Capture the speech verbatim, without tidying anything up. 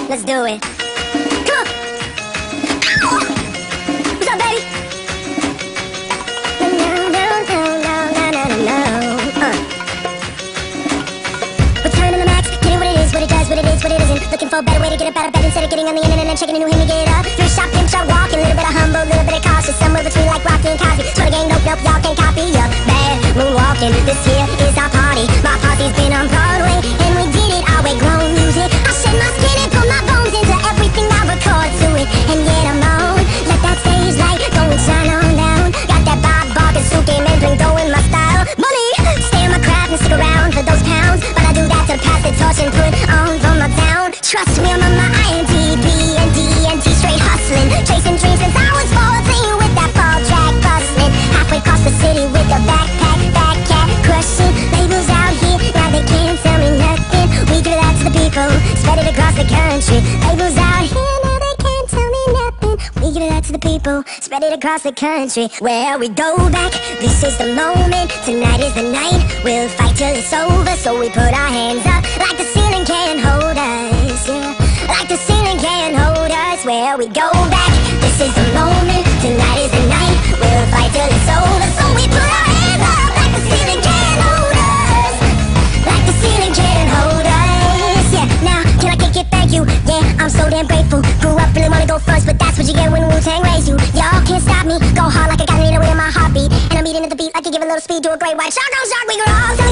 Let's do it. Come on. Ow. What's up, baby? No, no, no, no, no, no, no, no. Uh. Return to the max, getting what it is, what it does, what it is, what it isn't. Looking for a better way to get up out of bed instead of getting on the internet and checking a new hymn to get up. Thrift shop, pimp shop, walking, little bit of humble, little bit of cautious, somewhere between like Rocky and Cosby. Swear to gang, nope, nope, y'all can't copy ya. Bad moonwalking, this here is our party. My party's been on Broadway, and we did it our way, grown music. I shed my skin and put my bones into everything I record to it, and yet I'm on. Let that stage light go and shine on down. Got that Bob Barker, Suki, and bling in my style. Money, stay in my craft and stick around for those pounds, but I do that to pass the torch and put on for my town. Trust me, I'm on my I N T B and D N T, straight hustling, chasing dreams since I was fourteen with that ball track busting. Halfway across the city with a backpack, fat cat crushing. Labels out here, now they can't tell me nothing. We give that to the people, spread it across the country. Labels out here, now they can't tell me nothing. We give that to the people, spread it across the country. Where we go back, this is the moment. Tonight is the night, we'll fight till it's over. So we put our hands up like the ceiling can't hold us, yeah. Like the ceiling can't hold us. Where we go back, this is the moment. Tonight is the night, we'll fight till it's over. So we put our hands up like the ceiling can't hold us. Like the ceiling can't hold us, yeah. Now, can I kick it? Thank you, yeah, I'm so damn grateful. Grew up really wanna go first, but that's what you get when Wu-Tang raised you. Y'all can't stop me, go hard like I got it in my heartbeat. And I'm eating at the beat like you give a little speed to a great white shark on shark. We go all